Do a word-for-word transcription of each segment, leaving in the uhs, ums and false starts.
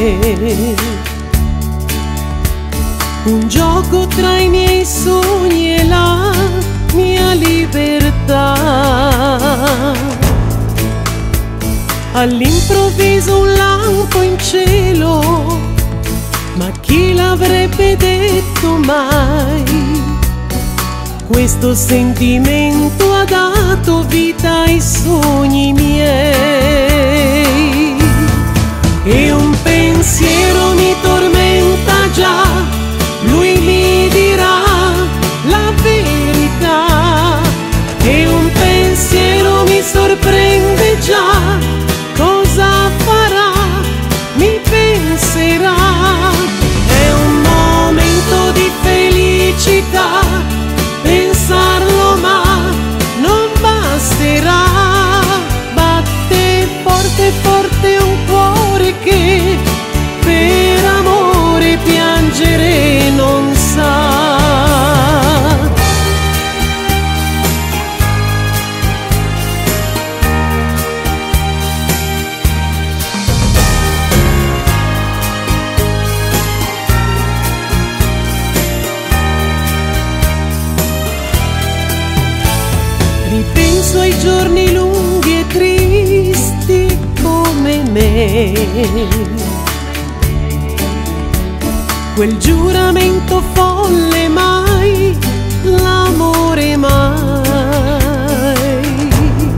Un gioco tra i miei sogni e la mia libertà. All'improvviso un lampo in cielo, ma chi l'avrebbe detto mai? Questo sentimento ha dato vita ai sogni miei. E un pensiero mi tormenta già, lui mi dirà la verità. E un pensiero mi sorprende già, cosa farà? Mi penserà. È un momento di felicità, pensarlo ma non basterà. Batte forte forte un cuore che per amore piangere non sa. Ripenso ai giorni lunghi e tristi come me, quel giuramento folle mai, l'amore mai.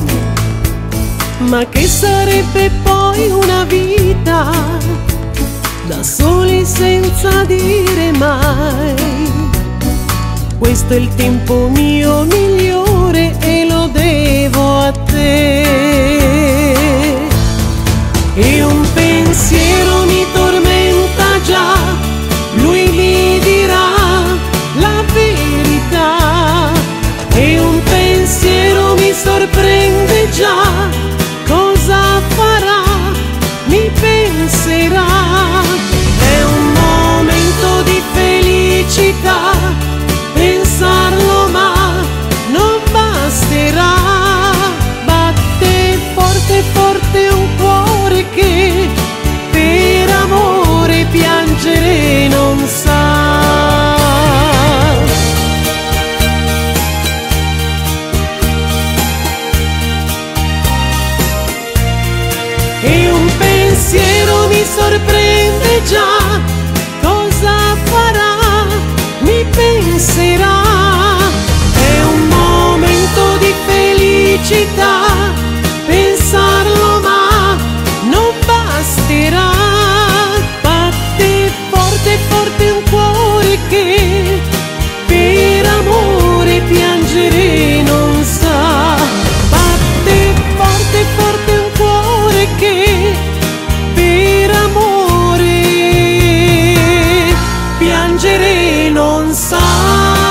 Ma che sarebbe poi una vita da soli senza dire mai? Questo è il tempo mio migliore e lo devo a te. E un pensiero mi tormenta già, lui mi dirà la verità. E un pensiero mi sorprende già, cosa farà? Mi penserà. È un momento di felicità, pensarlo ma non basterà. Batte forte forte un cuore che per amore piangere non sa. E un pensiero mi sorprende già, cosa farà? Mi penserà. È un momento di felicità, pensarlo ma non basterà. Batte forte forte un cuore che per amore piangere non sa. Batte forte forte un cuore che per amore piangere non sa.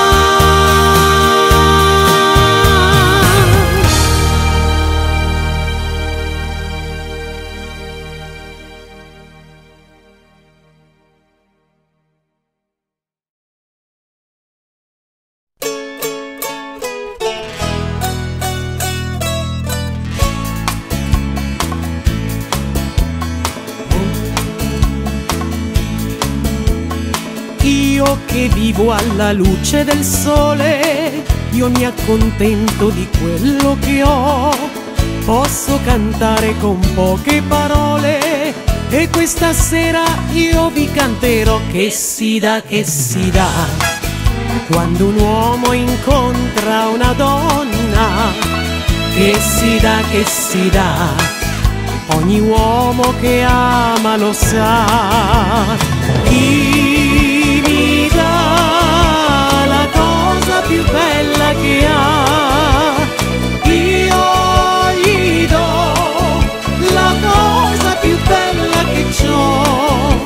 Io che vivo alla luce del sole, io mi accontento di quello che ho. Posso cantare con poche parole e questa sera io vi canterò che si dà, che si dà quando un uomo incontra una donna. Che si dà, che si dà, ogni uomo che ama lo sa. Chi mi dà la cosa più bella che ha, io gli do la cosa più bella che c'ho.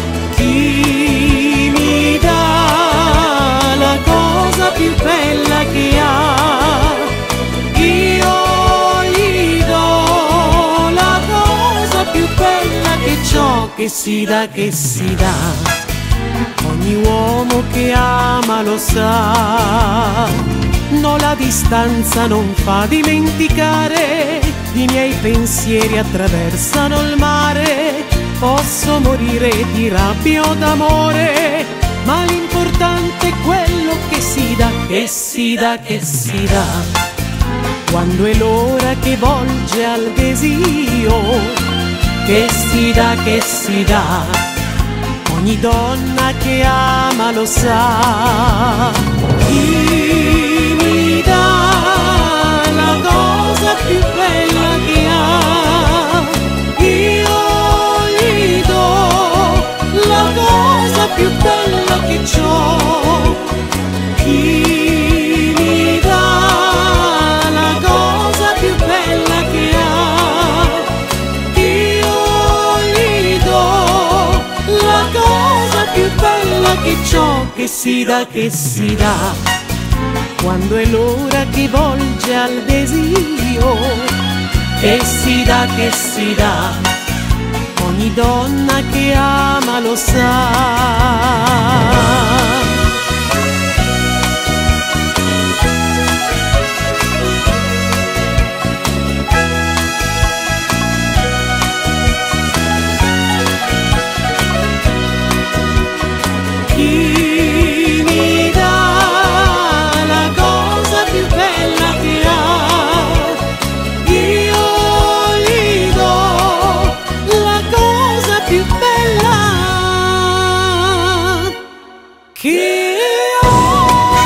Chi mi dà la cosa più bella che ha, io gli do la cosa più bella che c'ho. Che si dà, che si dà, ogni uomo che ama lo sa. No, la distanza non fa dimenticare, i miei pensieri attraversano il mare. Posso morire di rabbia o d'amore, ma l'importante è quello che si dà, che si dà, che si dà. Quando è l'ora che volge al desio, che si dà, che si dà. Ogni donna che ama lo sa. Chi mi dà la cosa più bella che ha, io gli do la cosa più bella che c'ho. Chi mi dà la cosa più bella che ha, io gli do la cosa più bella che c'ho. Che si dà, che si dà. Quando è l'ora che volge al desio, che si dà, che si dà. Ogni donna che ama lo sa. Chi mi dà la cosa più bella che ha, io gli do la cosa più bella che ho.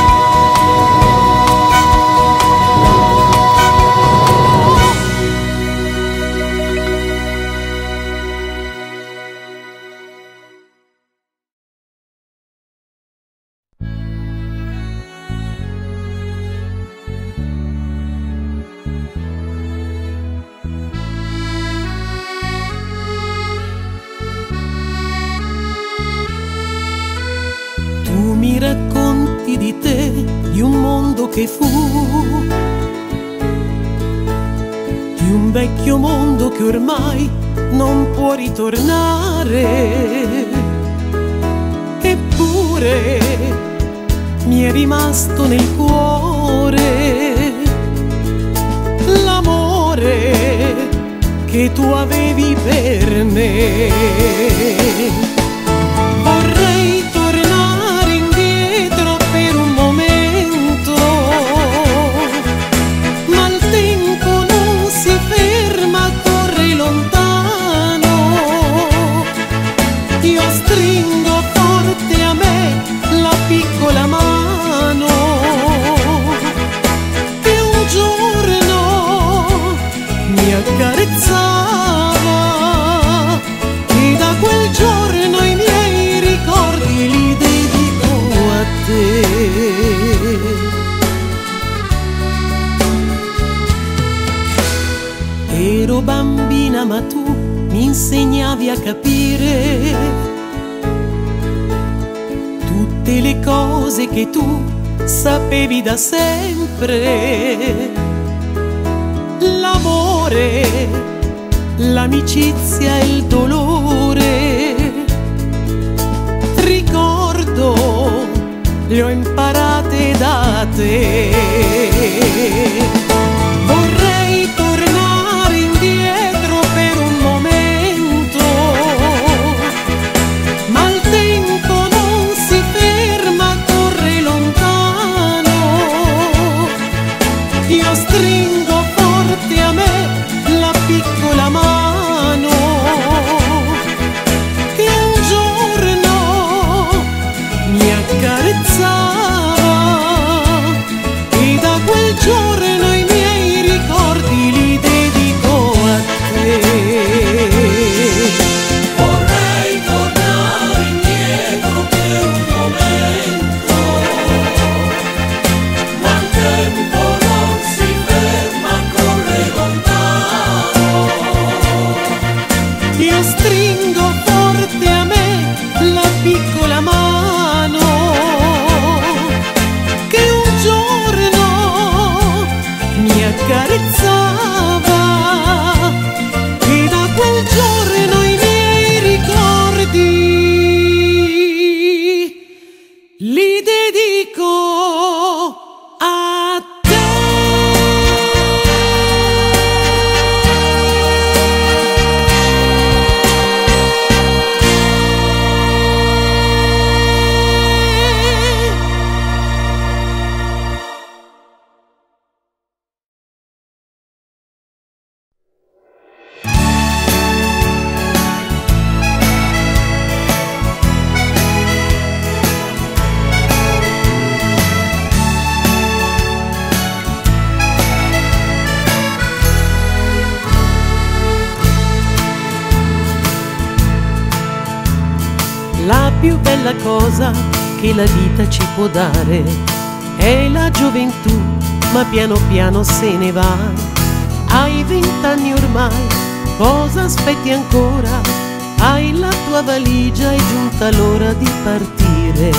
Tu mi racconti di te, di un mondo che fu, di un vecchio mondo che ormai non può ritornare. Eppure mi è rimasto nel cuore l'amore che tu avevi per me. Vorrei tornare indietro per un momento, ma il tempo non si ferma, corre lontano. Io stringo forte a me la piccola mano che un giorno mi accarezzava, e da quel giorno i miei ricordi li dedico a te. Ero bambina ma tu mi insegnavi a capire tutte le cose che tu sapevi da sempre. L'amore, l'amicizia e il dolore, ricordo, le ho imparate da te. Vorrei tornare indietro per un momento, ma il tempo non si ferma, corre lontano. Io stringo forte a me la piccola mano che un giorno mi accarezzava, più bella cosa che la vita ci può dare è la gioventù, ma piano piano se ne va. Hai vent'anni ormai, cosa aspetti ancora? Hai la tua valigia, è giunta l'ora di partire.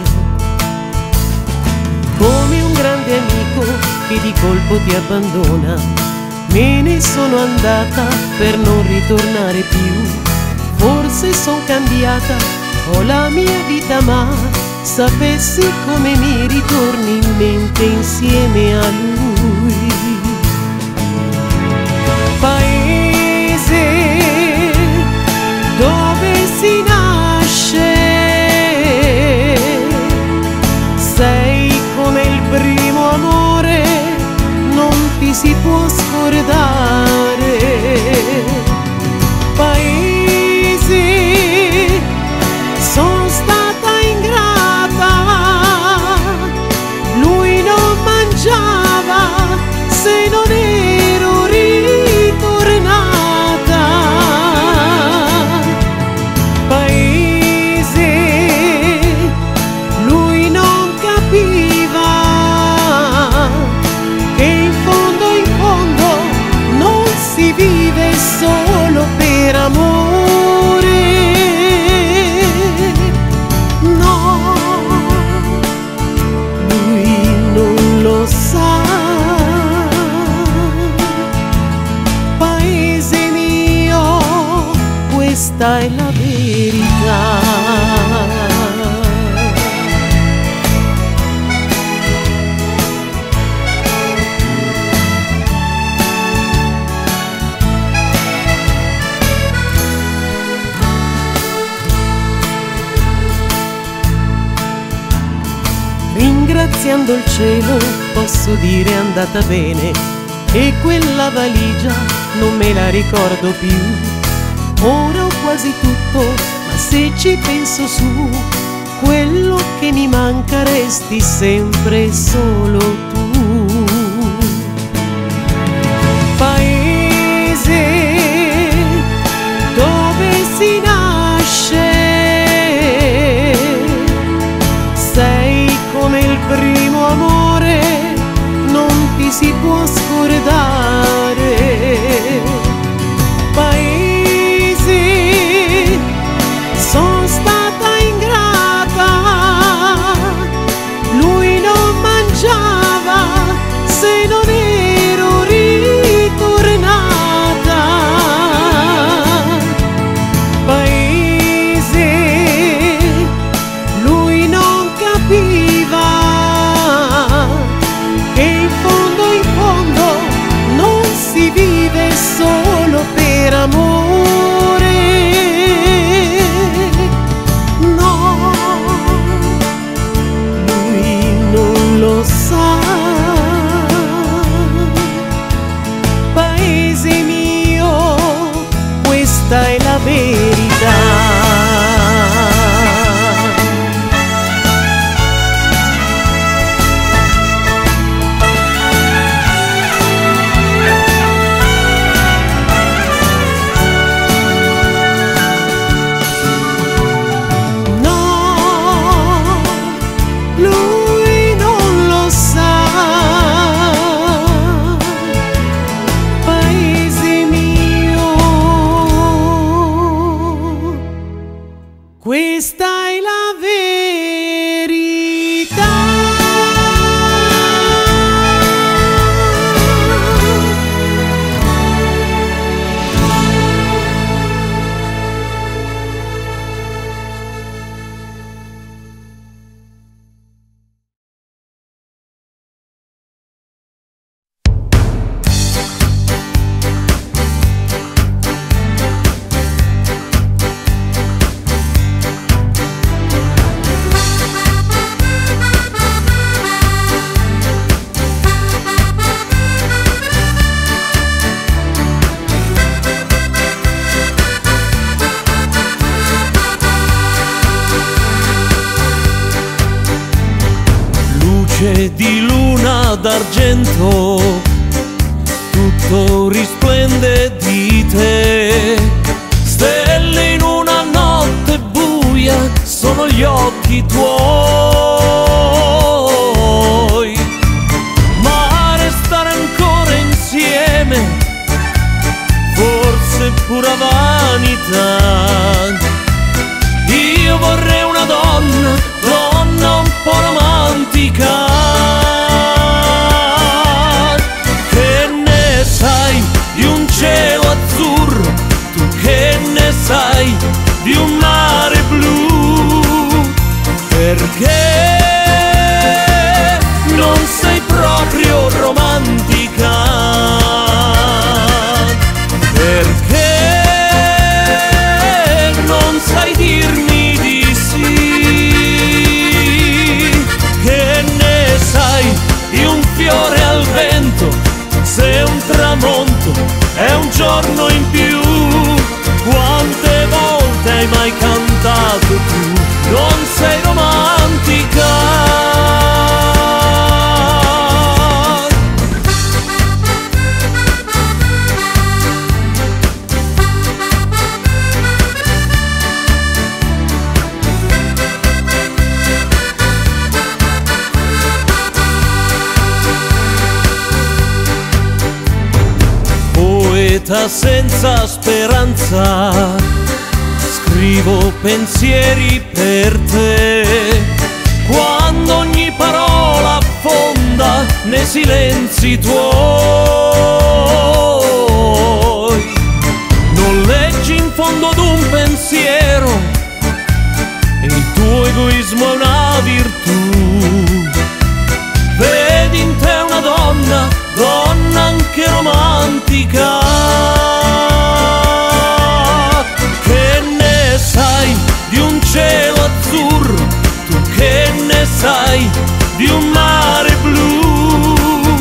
Come un grande amico che di colpo ti abbandona, me ne sono andata per non ritornare più. Forse son cambiata, ho la mia vita, ma sapessi come mi ritorni in mente insieme a lui. Paese dove si nasce, sei come il primo amore, non ti si può scordare. Paese, son stata ingrata, lui non mangiava se non ero ritornata. Paese, lui non capiva che in fondo, in fondo non si vive solo per amore. No, lui non lo sa. Paese mio, questa è la verità. Ringraziando il cielo posso dire è andata bene, e quella valigia non me la ricordo più. Ora ho quasi tutto, ma se ci penso su, quello che mi manca resti sempre solo tu. Paese dove si nasce, sei come il primo amore, non ti si può scordare. Paese, son stata ingrata, lui non mangiava se non ero ritornata. Paese, lui non capiva che in fondo, in fondo non si vive solo per amore. No, lui non lo sa. Paese mio, questa è la verità. Questa è la verità. Luce di luna d'argento, tutto risplende di te. Stelle in una notte buia, sono gli occhi tuoi, ma restare ancora insieme forse è pura vanità. Io vorrei una donna, donna un po' romantica. Che ne sai di un cielo azzurro, tu che ne sai di un mare blu? Perché non sei proprio romantica? Perché non sai dirmi di sì? Che ne sai di un fiore al vento, se un tramonto è un giorno in più? Quante volte hai mai cantato tu? Non sei romantica. Poeta senza speranza, scrivo pensieri per te. Quando ogni parola affonda nei silenzi tuoi, non leggi in fondo ad un pensiero e il tuo egoismo è una virtù. Vedi in te una donna, donna anche romantica. Che ne sai di un cielo azzurro, tu che ne sai di un mare blu?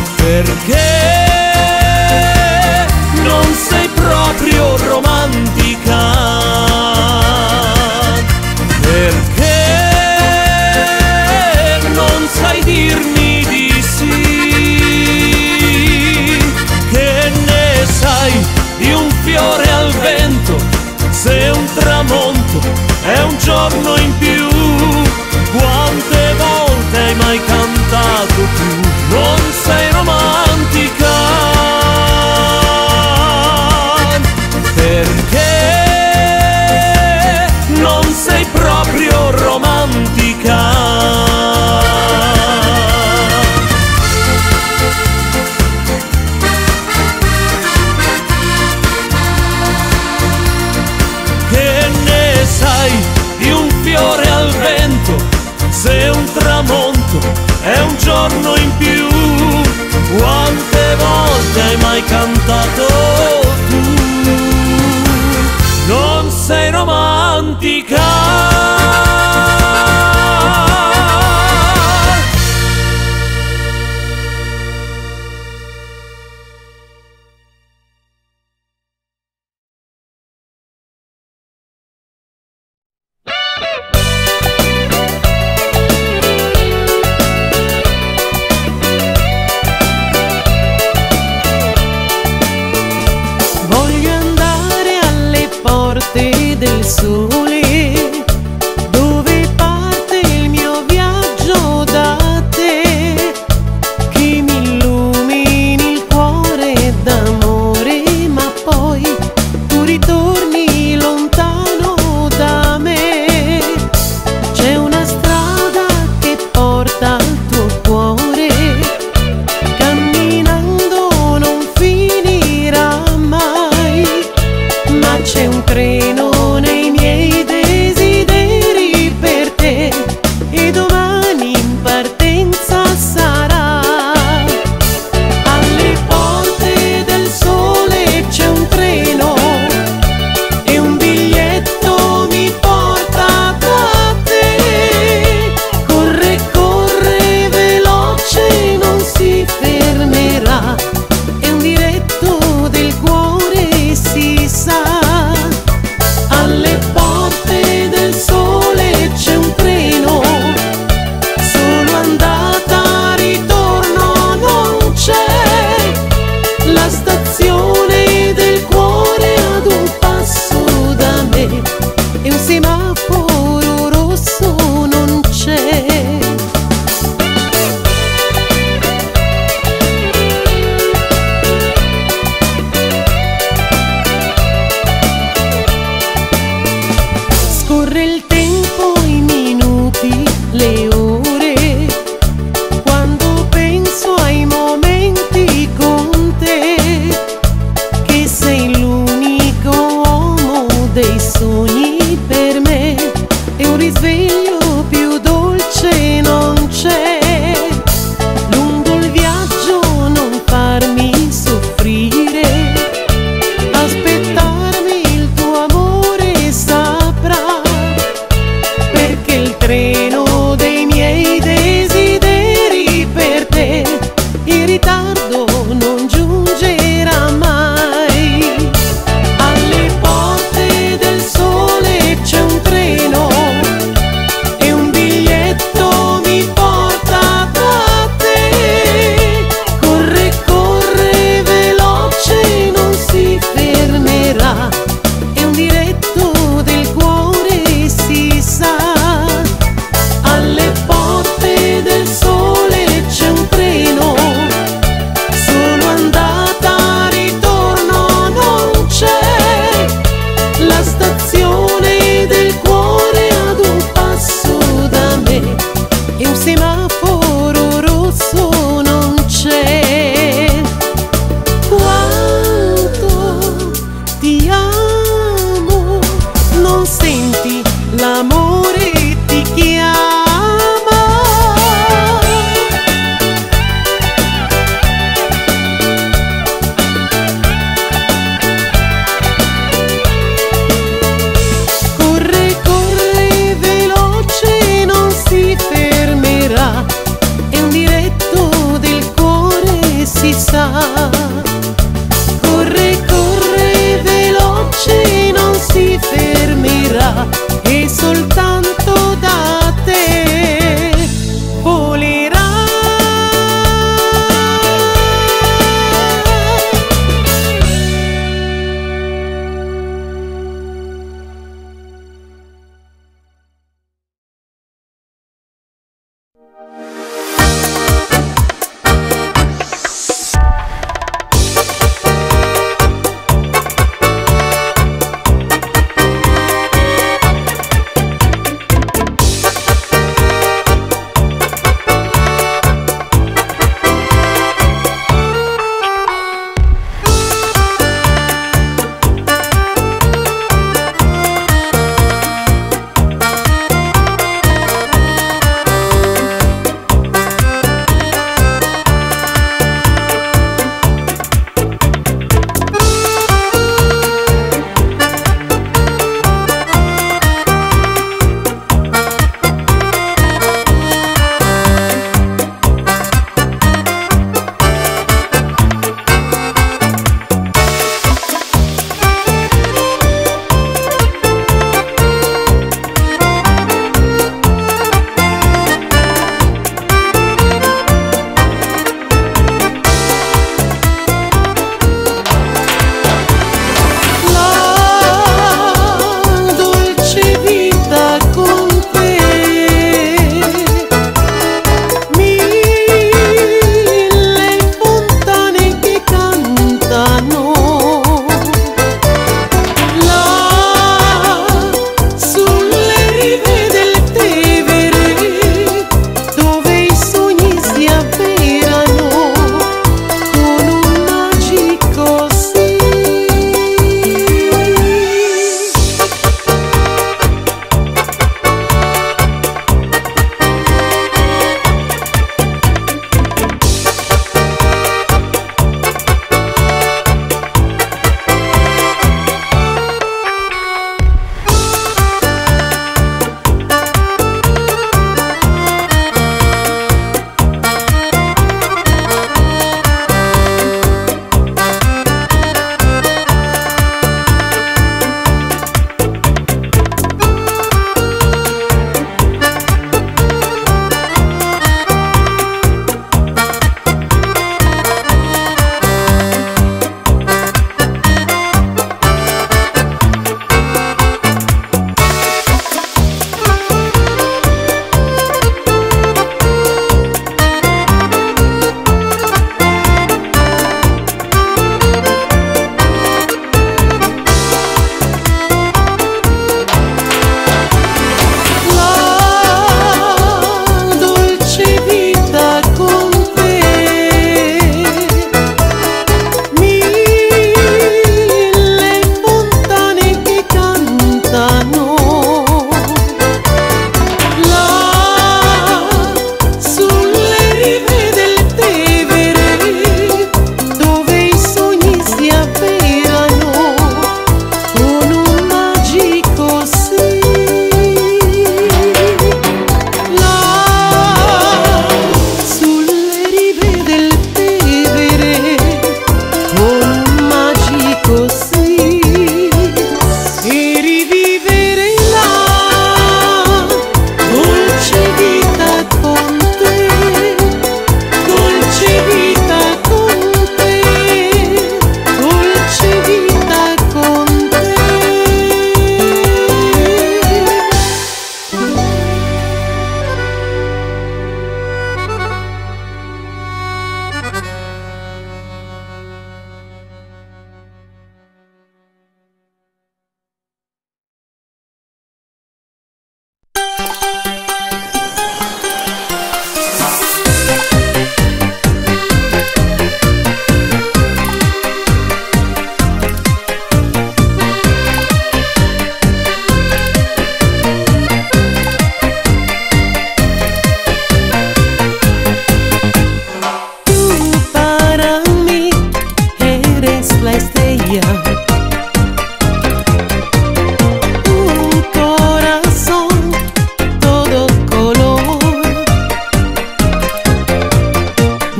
Perché non sei proprio romantica? Perché non sai dirmi di sì? Che ne sai di un fiore al vento, se un tramonto è un giorno in più? Quante volte hai mai cantato tu? Non sei romantica. Perché non sei proprio romantica? Fiore al vento, se un tramonto è un giorno in più? Quante volte hai mai cantato tu? Non sei romantica.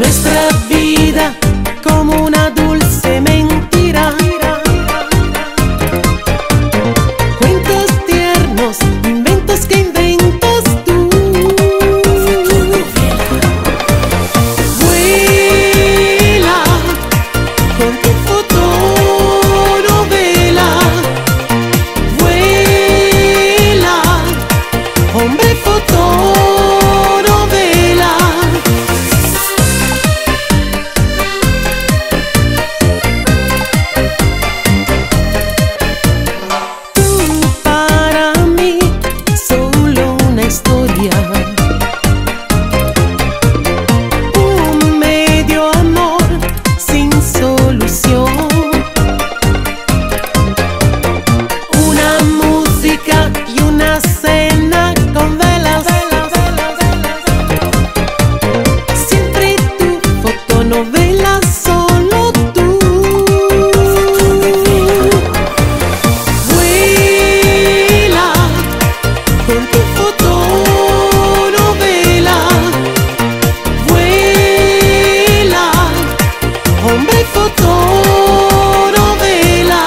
nuestra vida como una dulce mentira. Cuentos tiernos, inventos que inventas tú. Vuela con tu fotonovela. Vuela, hombre fotonovela. Tú para mí solo una historia, un medio amor sin solución, una música y una cena con velas. Siempre tu fotonovela, solo tú. Vuela con tu fotonovela. Vuela, hombre fotonovela.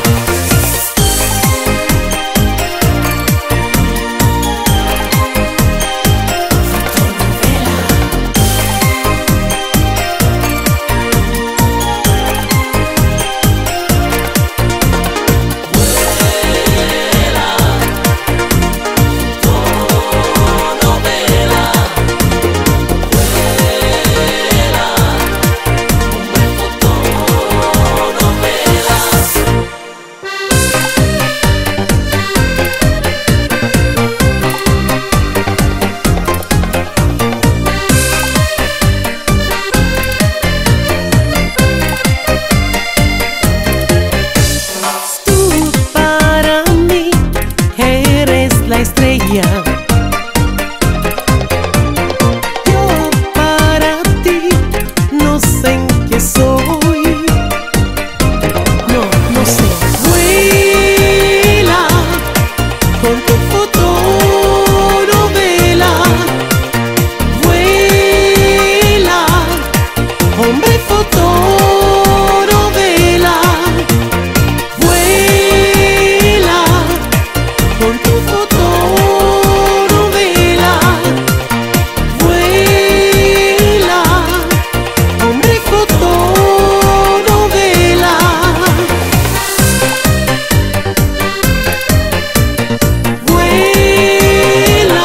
Tú para mí eres la estrella. Yo para ti no sé en qué soy. No, no sé. Vuela con tu fotonovela. Vuela, hombre fotonovela. Vuela con tu fotonovela. Vuela, hombre fotonovela. Vuela.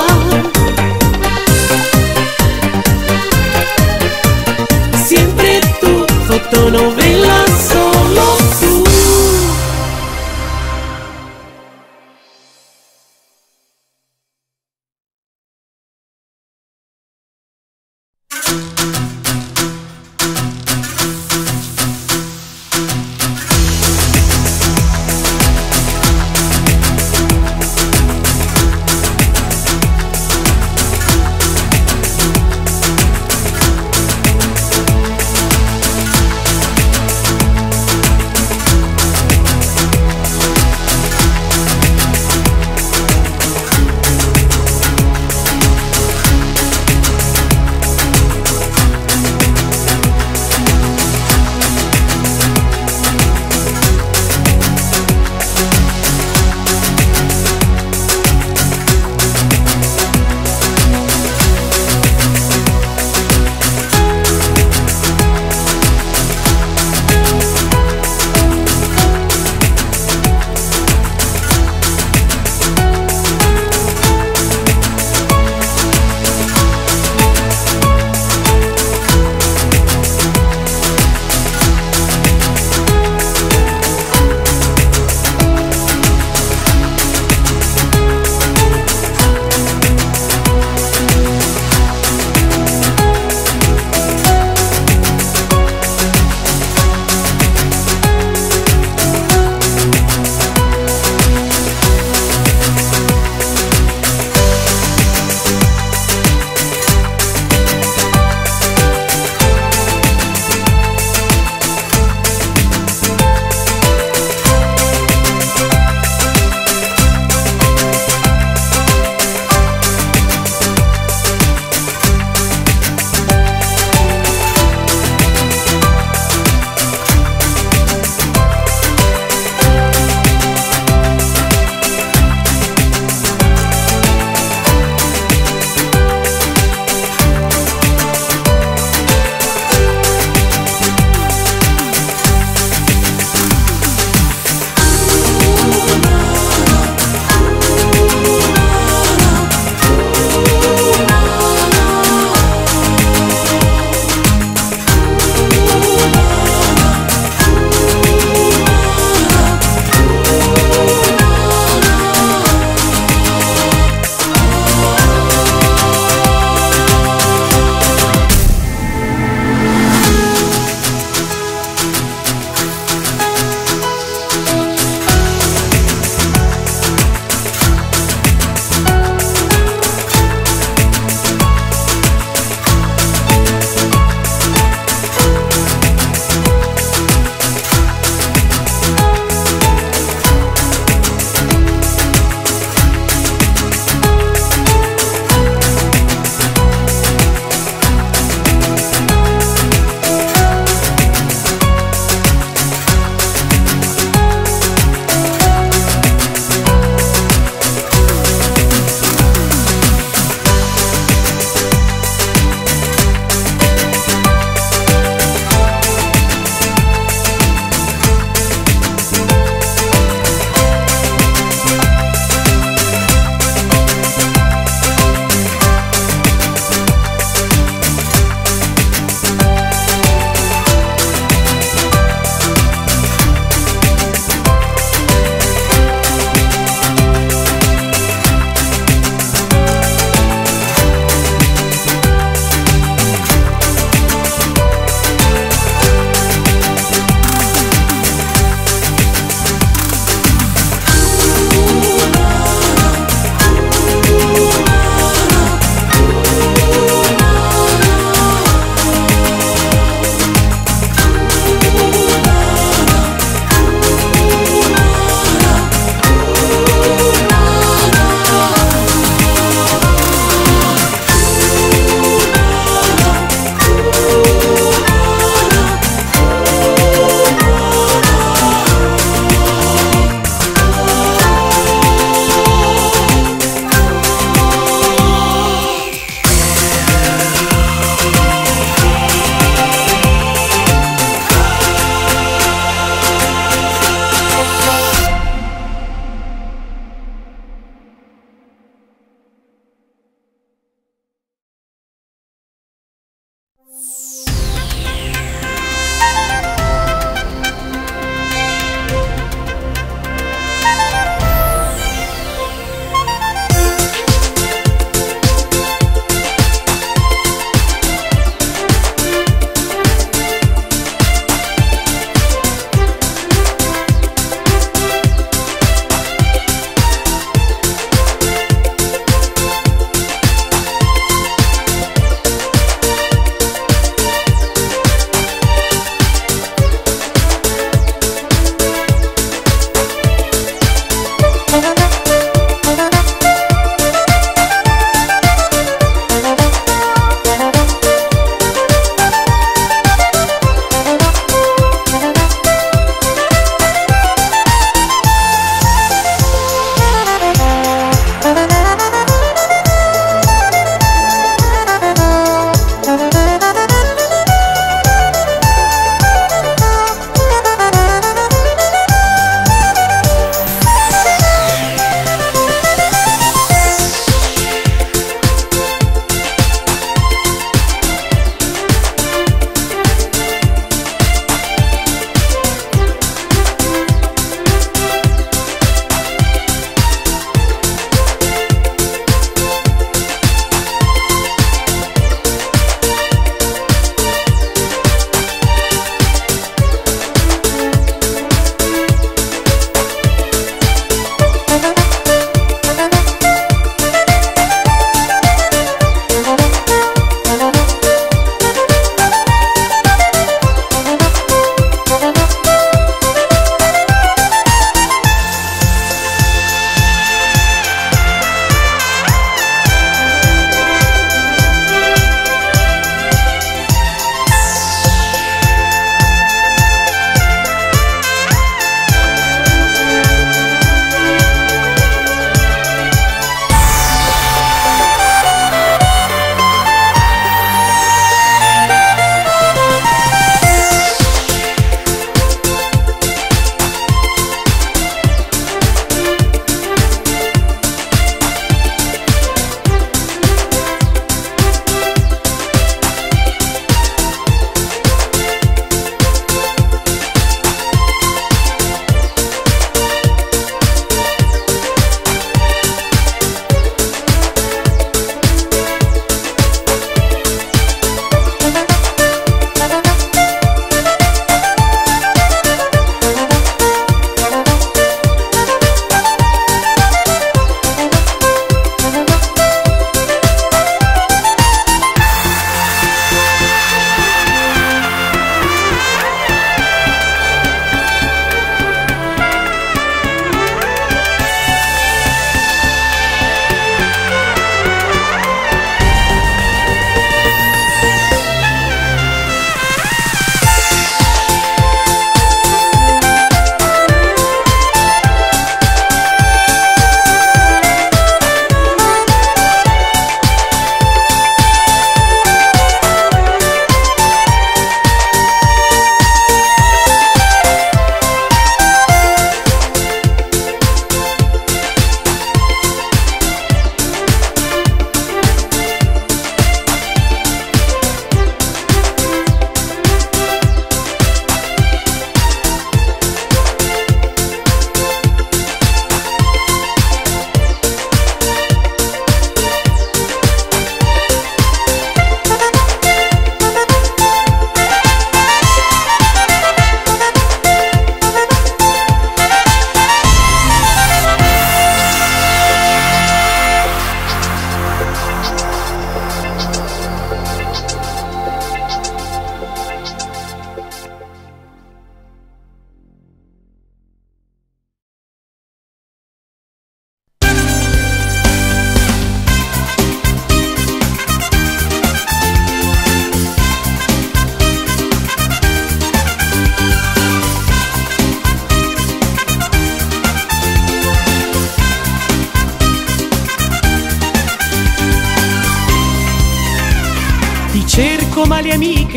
Siempre tu fotonovela, solo tú.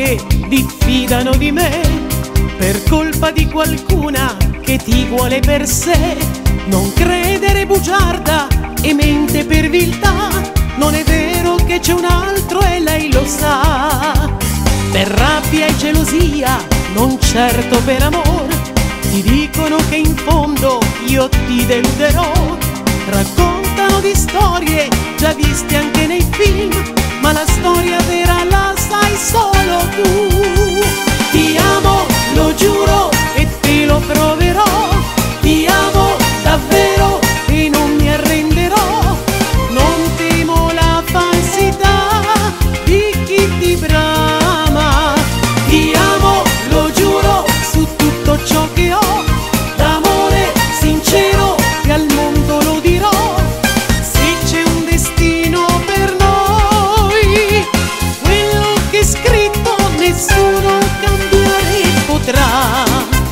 che diffidano di me per colpa di qualcuna che ti vuole per sé. Non credere bugiarda e mente per viltà, non è vero che c'è un altro e lei lo sa. Per rabbia e gelosia, non certo per amor, ti dicono che in fondo io ti deluderò. Raccontano di storie già viste anche nei film, ma la storia vera la sai solo tu. Ti amo, lo giuro, e te lo proverò. Ti amo davvero e non mi arrenderò. Non temo la falsità di chi ti brama. Ti amo, lo giuro, su tutto ciò che ho, d'amore sincero e al mondo lo dirò. Se c'è un destino per noi, quello che è scritto nessuno cambiare potrà.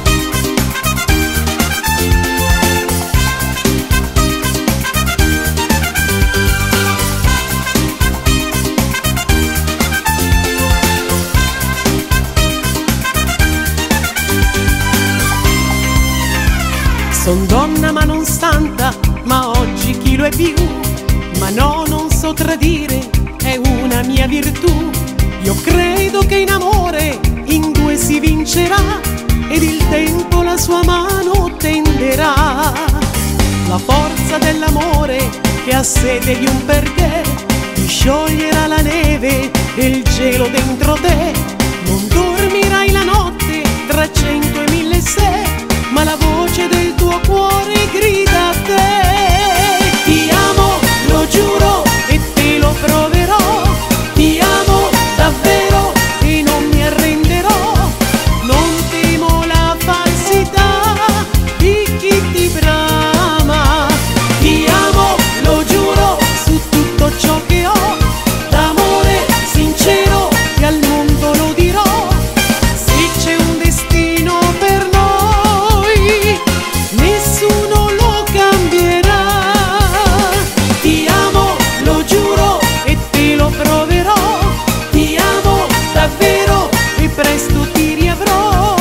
Son donna ma non santa, ma oggi chi lo è più? Ma no, non so tradire, è una mia virtù. Io credo che in amore in due si vincerà, ed il tempo la sua mano tenderà. La forza dell'amore che ha sede di un perché ti scioglierà la neve e il gelo dentro te. Non dormirai la notte tra cento e mille se, ma la voce del tuo cuore grida a te. Ti amo, lo giuro, e te lo proverò. Ti amo davvero e non mi arrenderò. Non temo la falsità di chi ti brama. Ti amo, lo giuro, su tutto ciò che ho, d'amore sincero e al mondo lo dirò. Se c'è un destino per noi, nessuno lo cambierà. Ti amo, lo giuro, e te lo proverò. Ti amo davvero e presto ti riavrò.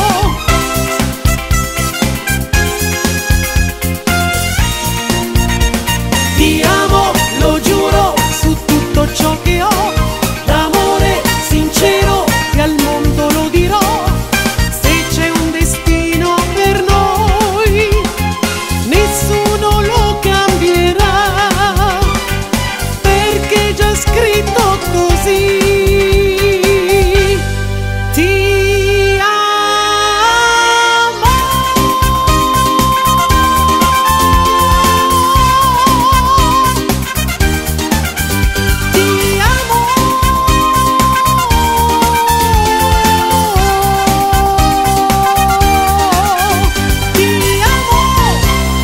Ti amo, lo giuro, su tutto ciò che ho, d'amore sincero e al mondo lo dirò. Se c'è un destino per noi, nessuno lo cambierà, perché è già scritto così. Ti amo. Ti amo. Ti amo.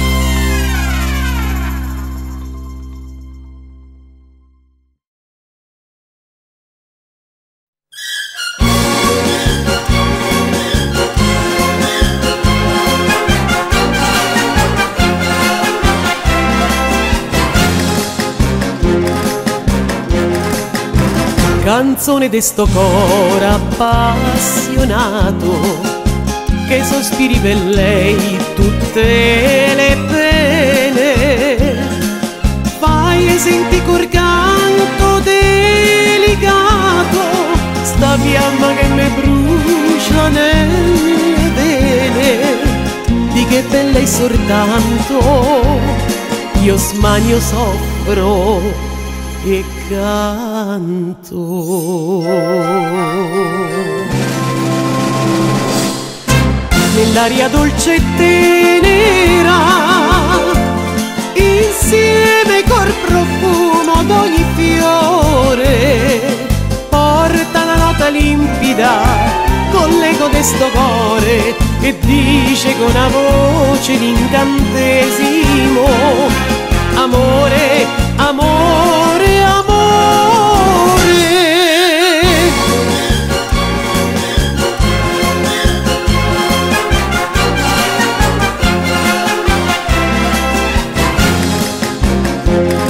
Canzone de sto cor appassionato che sospiri per lei tutte le pene. Fai senti col canto delicato sta fiamma che mi brucia nelle vene. Di che per lei soltanto io smanio soffro e canto. Nell'aria dolce e tenera, insieme col profumo d'ogni fiore, porta la nota limpida con l'eco de sto core e dice con una voce l'incantesimo: amore, amore, amore.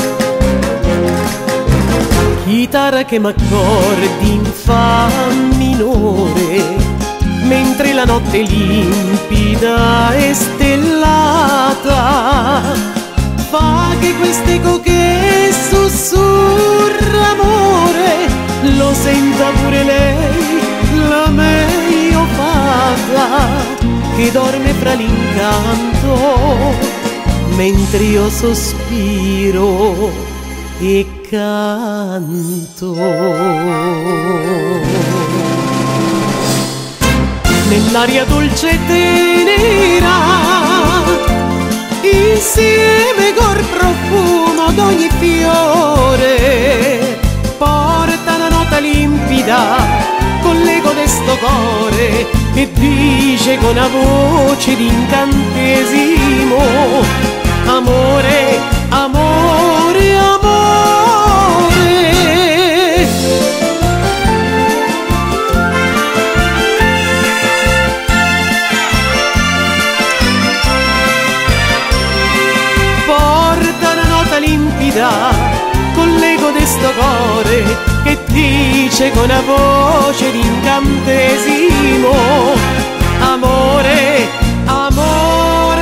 Chitarra che m'accordi infammi minore, mentre la notte limpida e stellata fa che quest'eco che sussurra amore lo senta pure lei, la meglio fata che dorme fra l'incanto mentre io sospiro e canto. Nell'aria dolce e tenera, insieme col profumo d'ogni fiore, porta una nota limpida con l'eco de sto core che dice con una voce d'incantesimo: amore, amore, amore. Porta una nota limpida con l'eco de sto core che dice con una voce d'incantesimo: amore, amore,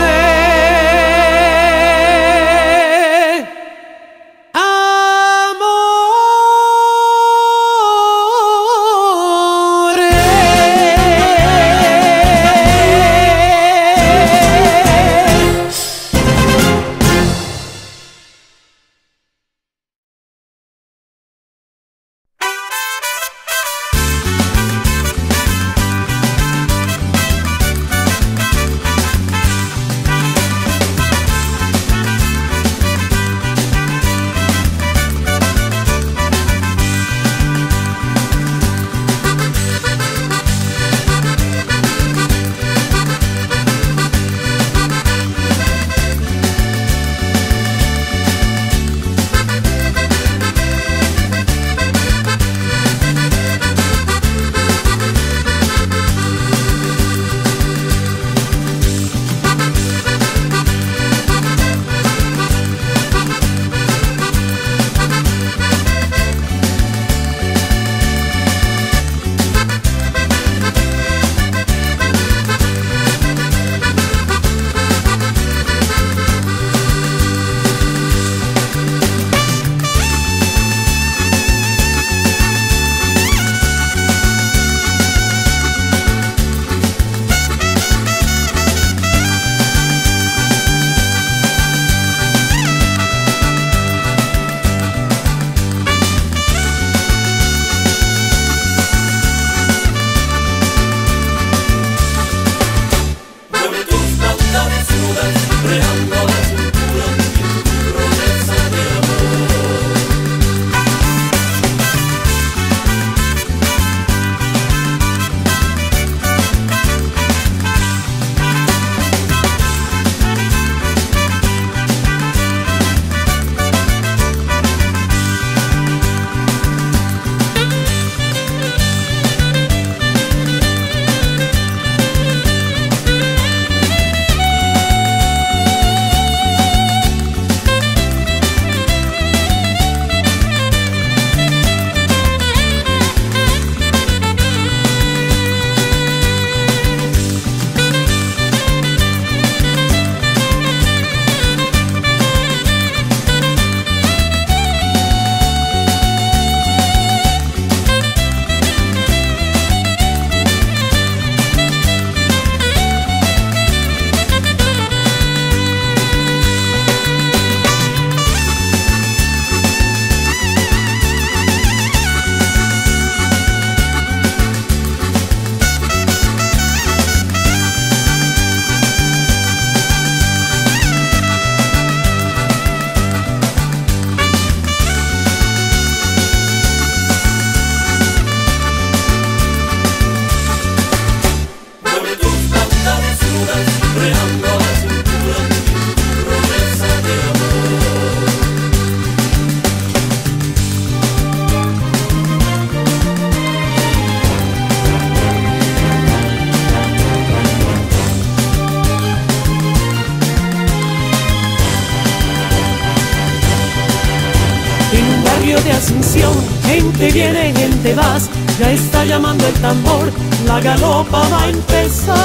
de Asunción, gente viene, gente vas, Ya está llamando el tambor, la galopa va a empezar.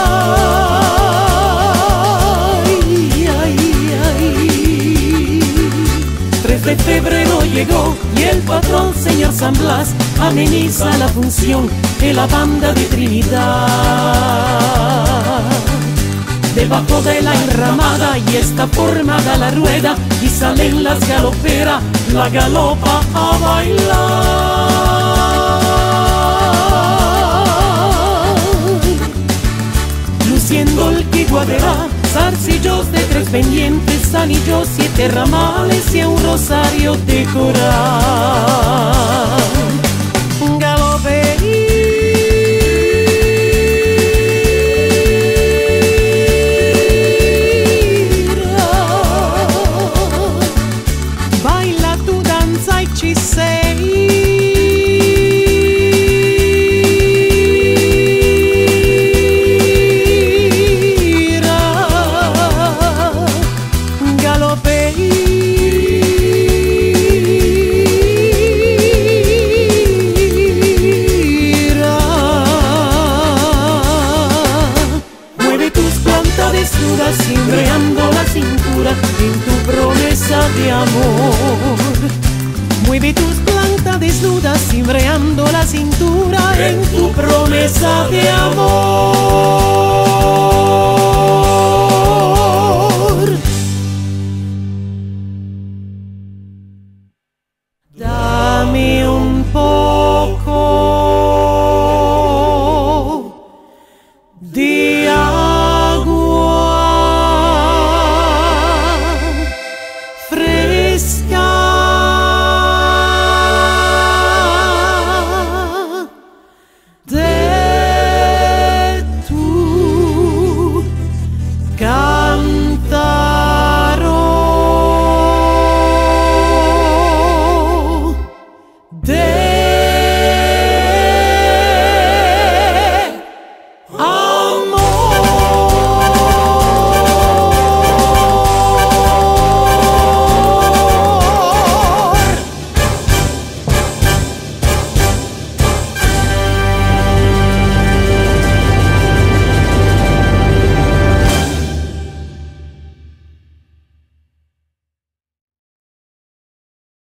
Ay, ay, ay. tres de febrero llegó y el patrón, señor San Blas, ameniza la función de la banda de Trinidad. Debajo de la enramada y está formada la rueda y salen las galoperas, la galopa a bailar. Luciendo el quiguadera, zarcillos de tres pendientes, anillos, siete ramales y un rosario de coral. Galope. Cimbreando la cintura en tu promesa de amor. Mueve tus plantas desnudas, cimbreando la cintura en tu promesa de amor.